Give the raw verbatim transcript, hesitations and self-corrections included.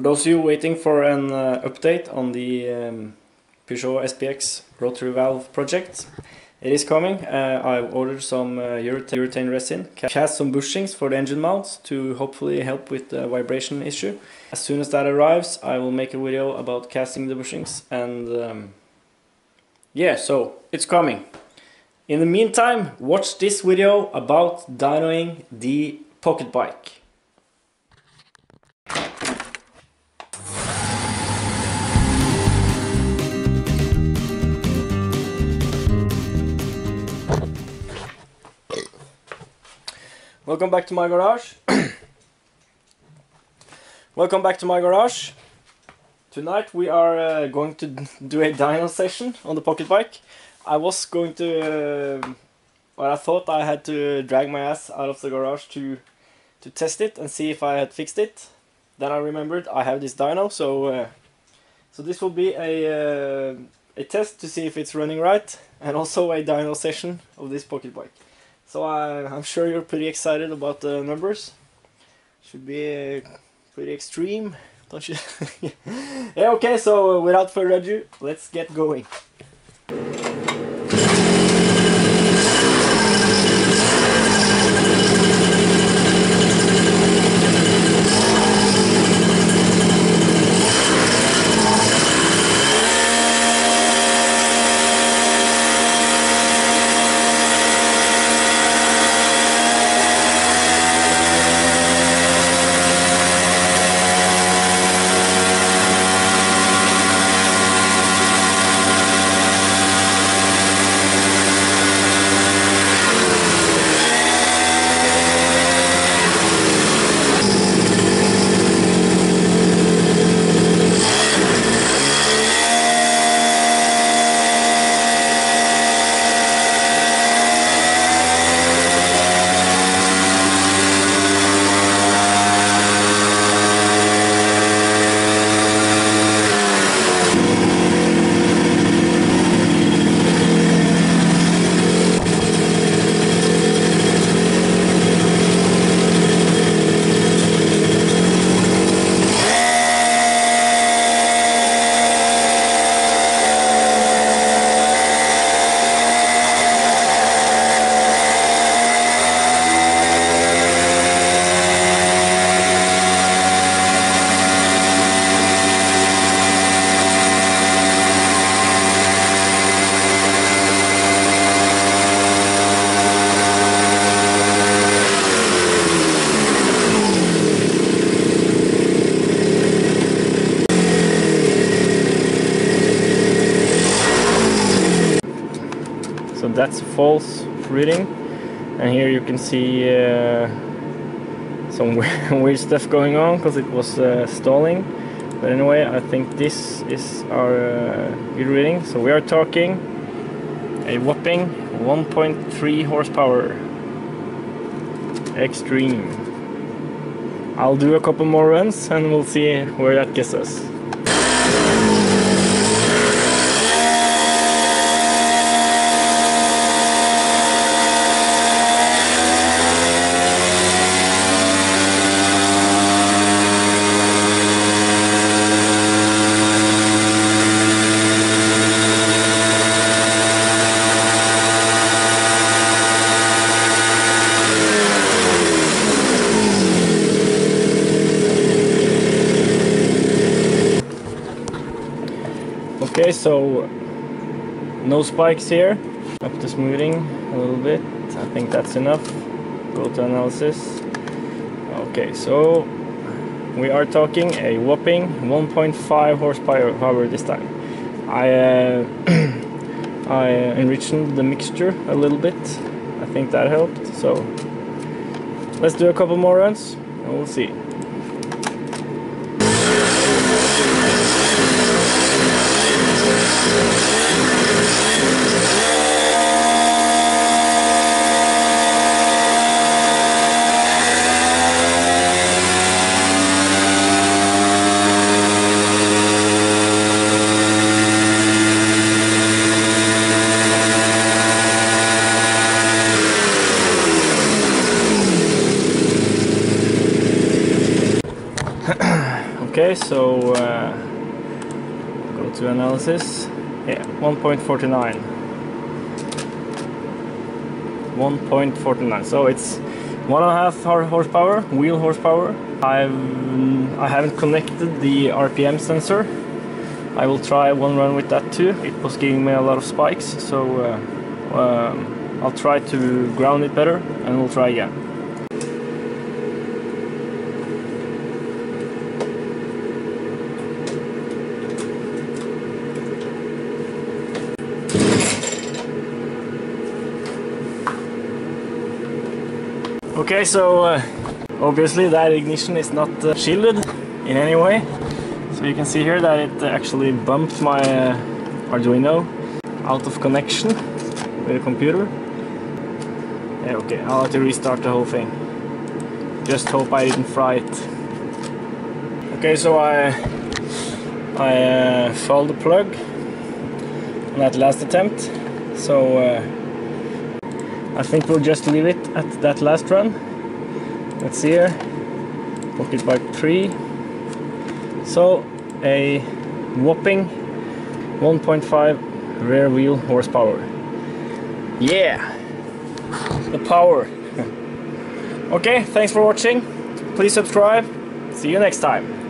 those of you waiting for an uh, update on the um, Peugeot S P X rotary valve project, it is coming. Uh, I've ordered some uh, urethane, urethane resin, cast some bushings for the engine mounts to hopefully help with the vibration issue. As soon as that arrives, I will make a video about casting the bushings, and um, yeah, so it's coming. In the meantime, watch this video about dynoing the pocket bike. Welcome back to my garage. Welcome back to my garage. Tonight we are uh, going to do a dyno session on the pocket bike. I was going to, uh, well, I thought I had to drag my ass out of the garage to to test it and see if I had fixed it. Then I remembered I have this dyno, so uh, so this will be a uh, a test to see if it's running right, and also a dyno session of this pocket bike. So I, I'm sure you're pretty excited about the numbers. Should be uh, pretty extreme, don't you? Yeah, okay, so without further ado, let's get going. So that's a false reading, and here you can see uh, some weird stuff going on because it was uh, stalling. But anyway, I think this is our uh, good reading. So we are talking a whopping one point three horsepower. Extreme. I'll do a couple more runs and we'll see where that gets us. Okay, so no spikes here. Up to smoothing a little bit. I think that's enough. Go to analysis. Okay, so we are talking a whopping one point five horsepower this time. I uh, I enriched the mixture a little bit. I think that helped. So let's do a couple more runs and we'll see. Okay, so uh, go to analysis. Yeah, one point four nine. one point four nine. So it's one and a half horsepower, wheel horsepower. I've I haven't connected the R P M sensor. I will try one run with that too. It was giving me a lot of spikes, so uh, um, I'll try to ground it better, and we'll try again. Okay, so uh, obviously that ignition is not uh, shielded in any way. So you can see here that it actually bumped my uh, Arduino out of connection with the computer. Yeah, okay, I'll have to restart the whole thing. Just hope I didn't fry it. Okay, so I I uh, fouled the plug on that last attempt. So uh, I think we'll just leave it at that last run. Let's see here. Pocket Bike three. So a whopping one point five rear wheel horsepower. Yeah! The power. Okay, thanks for watching. Please subscribe. See you next time.